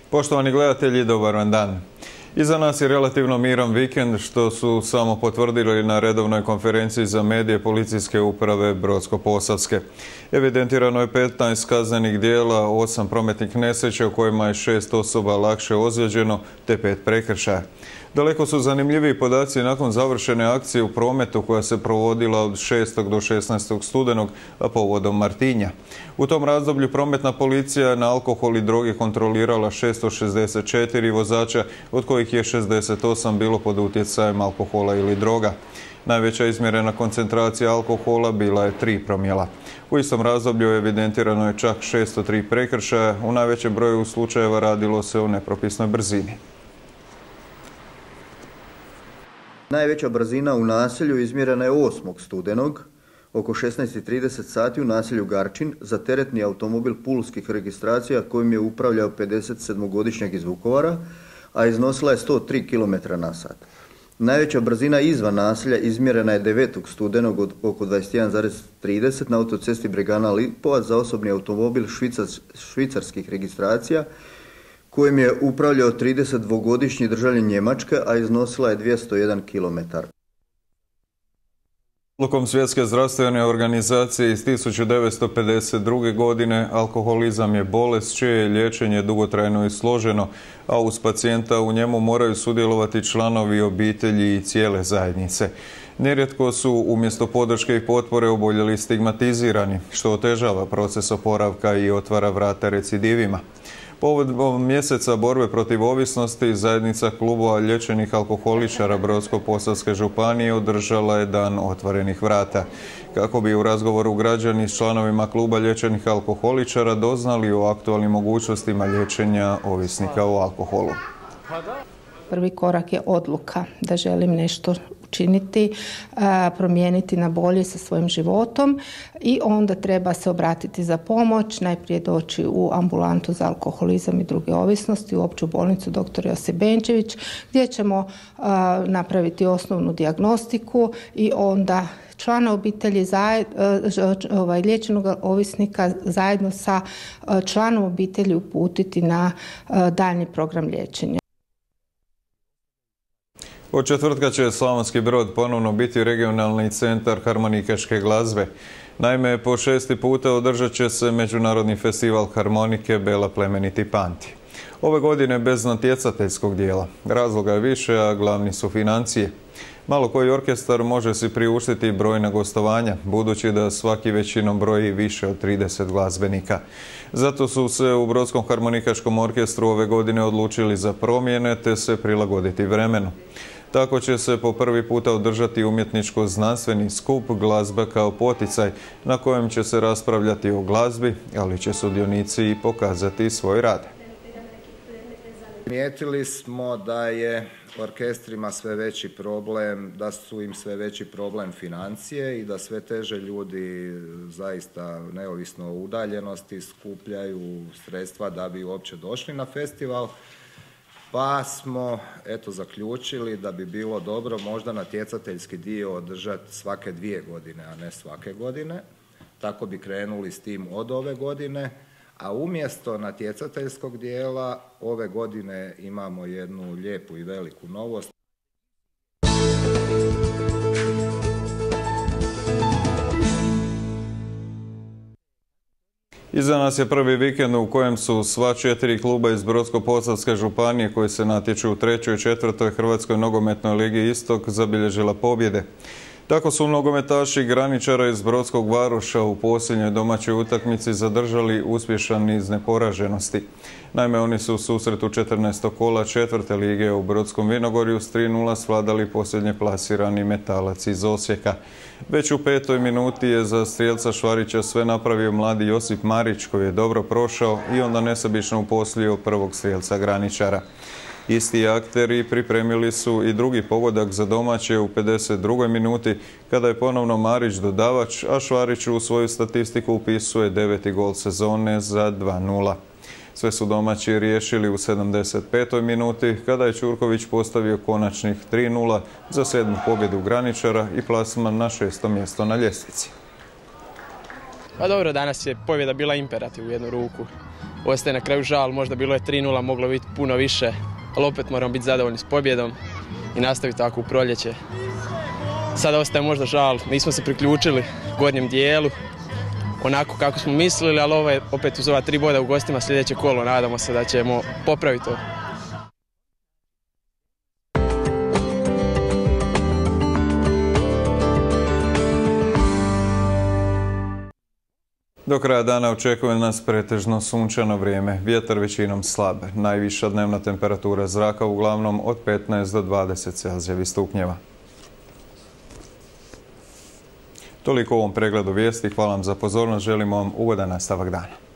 Poštovani gledatelji, dobar vam dan. Iza nas je relativno miran vikend, što su samo potvrdili na redovnoj konferenciji za medije Policijske uprave Brodsko-posavske. Evidentirano je 15 kaznenih dijela, 8 prometnih nesreća u kojima je 6 osoba lakše ozlijeđeno te 5 prekršaja. Daleko su zanimljiviji podaci nakon završene akcije u prometu koja se provodila od 6. do 16. studenog, a povodom Martinja. U tom razdoblju prometna policija na alkohol i droge kontrolirala 664 vozača, od kojih je 68 bilo pod utjecajem alkohola ili droga. Najveća izmjerena koncentracija alkohola bila je 3 promila. U istom razdoblju evidentirano je čak 603 prekršaja, u najvećem broju slučajeva radilo se o nepropisnoj brzini. Najveća brzina u naselju izmjerena je 8. studenog oko 16:30 sati u naselju Garčin za teretni automobil pulskih registracija kojim je upravljao 57-godišnjak iz Vukovara, a iznosila je 103 km/h. Najveća brzina izvan naselja izmjerena je 9. studenog od oko 21:30 na autocesti Bregana Lipovac za osobni automobil švicarskih registracija kojim je upravljao 32-godišnji državljanin Njemačke, a iznosila je 201 km. Odlukom Svjetske zdravstvene organizacije iz 1952. godine alkoholizam je bolest čije je liječenje dugotrajno i složeno, a uz pacijenta u njemu moraju sudjelovati članovi obitelji i cijele zajednice. Nerijetko su umjesto podrške i potpore oboljeli stigmatizirani, što otežava proces oporavka i otvara vrata recidivima. Povodom mjeseca borbe protiv ovisnosti, zajednica klubova liječenih alkoholičara Brodsko-posavske županije održala je dan otvorenih vrata. Kako bi u razgovoru građani s članovima kluba liječenih alkoholičara doznali o aktualnim mogućnostima liječenja ovisnika o alkoholu. Prvi korak je odluka da želim nešto učiniti, promijeniti na bolje sa svojim životom i onda treba se obratiti za pomoć, najprije doći u ambulantu za alkoholizam i druge ovisnosti u opću bolnicu dr. Josip Benčević gdje ćemo napraviti osnovnu dijagnostiku i onda člana obitelji liječenog ovisnika zajedno sa članom obitelji uputiti na daljnji program liječenja. Od četvrtka će Slavonski Brod ponovno biti regionalni centar harmonikaške glazbe. Naime, po 6. puta održat će se Međunarodni festival harmonike Bela plemeniti Panti. Ove godine bez natjecateljskog dijela. Razloga je više, a glavni su financije. Malo koji orkestar može si priuštiti brojna gostovanja, budući da svaki većinom broji više od 30 glazbenika. Zato su se u Brodskom harmonikaškom orkestru ove godine odlučili za promjene te se prilagoditi vremenu. Tako će se po prvi puta održati umjetničko-znanstveni skup Glazba kao poticaj, na kojem će se raspravljati o glazbi, ali će sudionici i pokazati svoj rad. Primijetili smo da je orkestrima sve veći problem, da su im sve veći problem financije i da sve teže ljudi zaista neovisno o udaljenosti skupljaju sredstva da bi uopće došli na festival. Pa smo zaključili da bi bilo dobro možda natjecateljski dio održati svake 2 godine, a ne svake godine. Tako bi krenuli s tim od ove godine. A umjesto natjecateljskog dijela ove godine imamo jednu lijepu i veliku novost. Iza nas je prvi vikend u kojem su sva 4 kluba iz Brodsko-posavske županije koji se natječu u 3. i 4. Hrvatskoj nogometnoj ligi Istok zabilježila pobjede. Tako su nogometaši Graničara iz Brodskog Varoša u posljednjoj domaćoj utakmici zadržali uspješan niz neporaženosti. Naime, oni su u susretu 14. kola 4. lige u Brodskom Vinogorju s 3:0 svladali posljednje plasirani Metalac iz Osijeka. Već u 5. minuti je za strijelca Švarića sve napravio mladi Josip Marić koji je dobro prošao i onda nesebično uposlio prvog strijelca Graničara. Isti akteri pripremili su i drugi pogodak za domaće u 52. minuti kada je ponovno Marić dodavač, a Švarić u svoju statistiku upisuje 9. gol sezone za 2:0. Sve su domaći riješili u 75. minuti kada je Ćurković postavio konačnih 3:0 za 7. pobjedu Graničara i plasman na 6. mjesto na ljestvici. Pa dobro, danas je pobjeda bila imperativ u jednu ruku. ostaje na kraju žal, možda bilo je 3:0, moglo biti puno više, ali opet moramo biti zadovoljni s pobjedom i nastaviti tako u proljeće. Sada ostaje možda žal, nismo se priključili gornjem dijelu, onako kako smo mislili, ali ovo je opet uz ova 3 boda u gostima sljedeće kolo, nadamo se da ćemo popraviti to. Do kraja dana očekuje nas pretežno sunčano vrijeme, vjetar većinom slab. Najviša dnevna temperatura zraka uglavnom od 15 do 20 celzijevih stupnjeva. Toliko u ovom pregledu vijesti, hvala vam za pozornost, želimo vam ugodan nastavak dana.